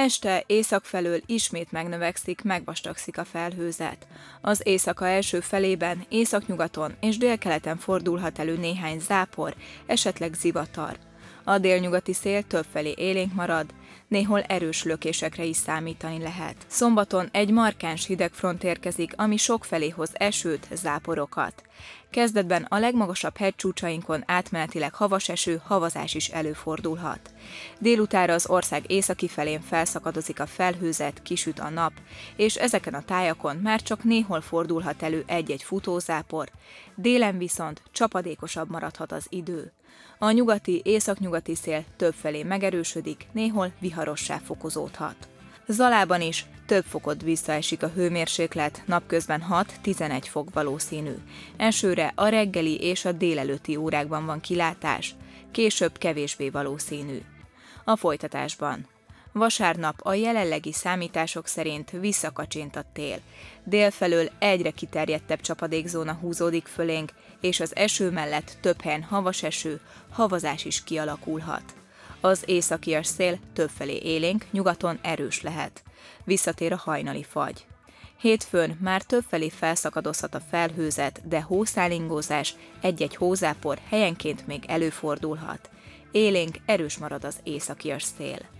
Este észak felől ismét megnövekszik, megvastagszik a felhőzet. Az éjszaka első felében északnyugaton és délkeleten fordulhat elő néhány zápor, esetleg zivatar. A délnyugati szél többfelé élénk marad, néhol erős lökésekre is számítani lehet. Szombaton egy markáns hidegfront érkezik, ami sokfelé hoz esőt, záporokat. Kezdetben a legmagasabb hegycsúcsainkon átmenetileg havas eső, havazás is előfordulhat. Délutára az ország északi felén felszakadozik a felhőzet, kisüt a nap, és ezeken a tájakon már csak néhol fordulhat elő egy-egy futózápor, délen viszont csapadékosabb maradhat az idő. A nyugati, északnyugati szél többfelé megerősödik, néhol viharossá fokozódhat. Zalában is több fokot visszaesik a hőmérséklet, napközben 6-11 fok valószínű. Esőre a reggeli és a délelőtti órákban van kilátás, később kevésbé valószínű. A folytatásban. Vasárnap a jelenlegi számítások szerint visszakacsint a tél. Délfelől egyre kiterjedtebb csapadékzóna húzódik fölénk, és az eső mellett több helyen havas eső, havazás is kialakulhat. Az északias szél többfelé élénk, nyugaton erős lehet. Visszatér a hajnali fagy. Hétfőn már többfelé felszakadozhat a felhőzet, de hószálingózás, egy-egy hózápor helyenként még előfordulhat. Élénk erős marad az északias szél.